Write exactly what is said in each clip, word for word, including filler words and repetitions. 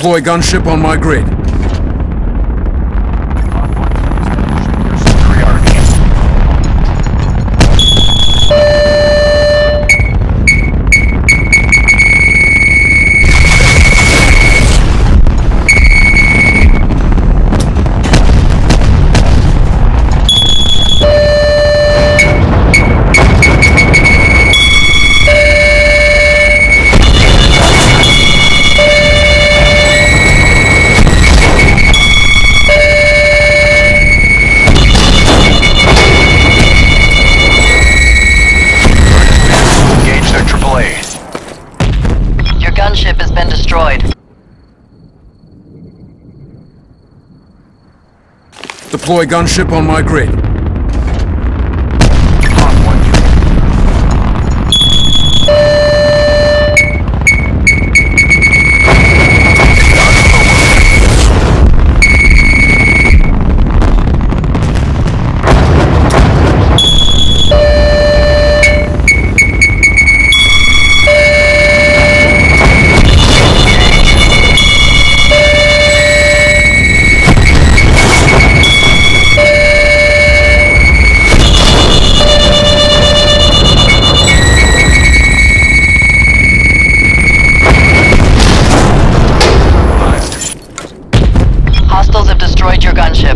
Deploy gunship on my grid. Gunship has been destroyed. Deploy gunship on my grid. Hostiles have destroyed your gunship.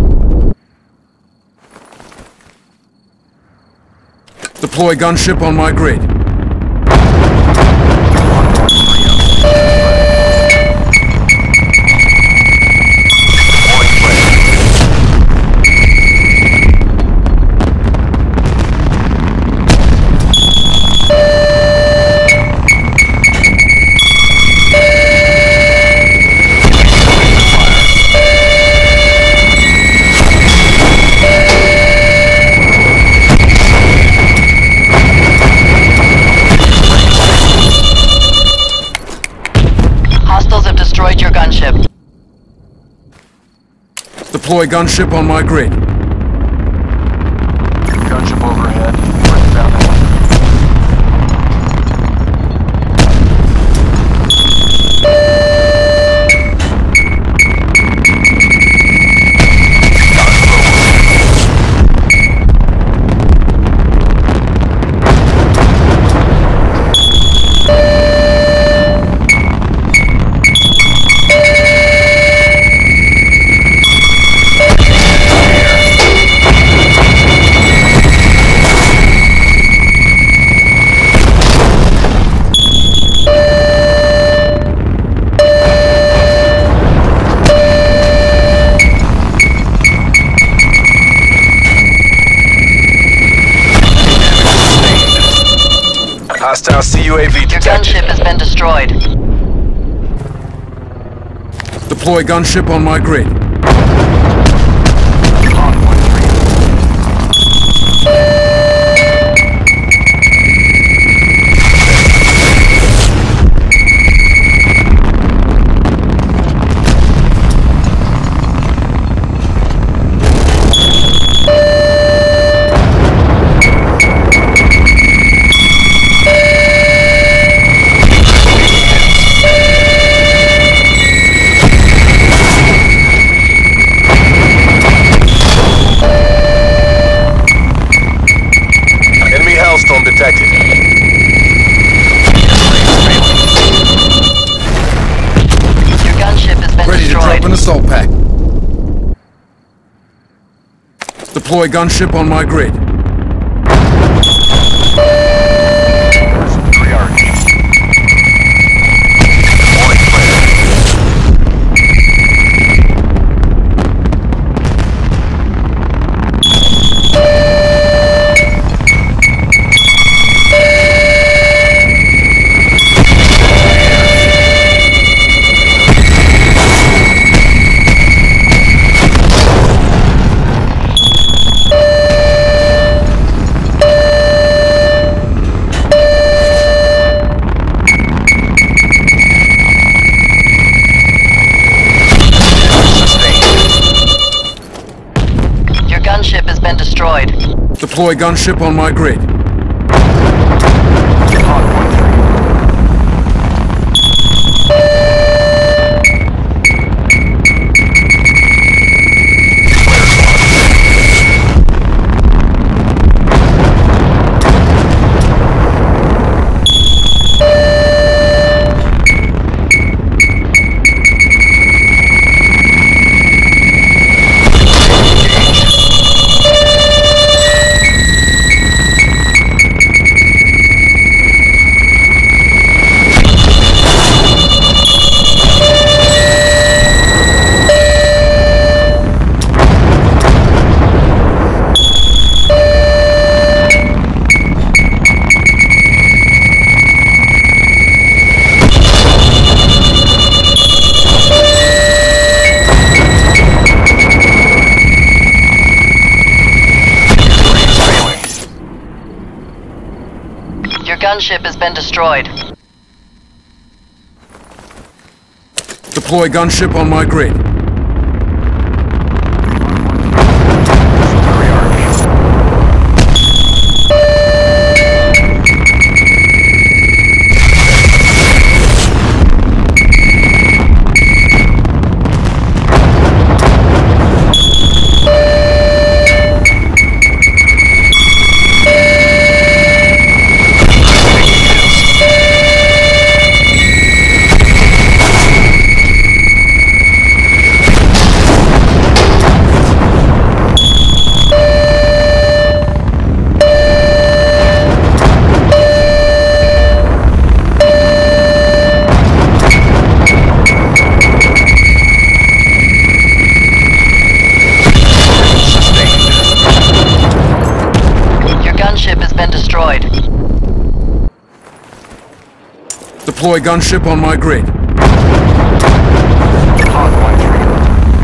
Deploy gunship on my grid. Hostiles have destroyed your gunship. Deploy gunship on my grid. Gunship overhead. Bring down the hostile C U A V Your detected. gunship has been destroyed. Deploy gunship on my grid. Hellstorm detected. Your gunship has been Ready to destroyed. drop an assault pack. Deploy gunship on my grid. three R T. Deploying flare. Gunship has been destroyed. Deploy gunship on my grid. gunship has been destroyed. Deploy gunship on my grid. Deploy gunship on my grid. Hardpoint triggered.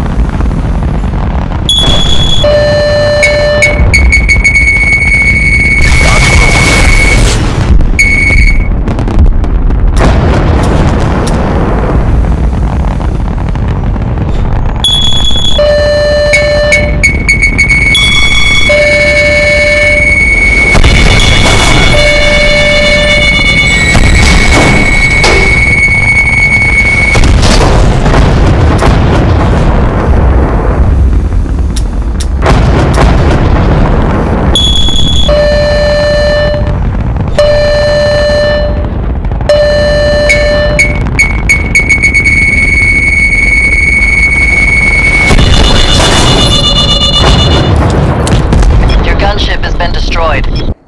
Destroyed.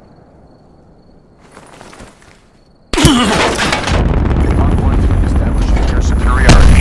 Hardpoint three establishing air superiority.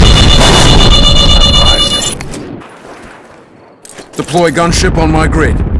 Deploy gunship on my grid.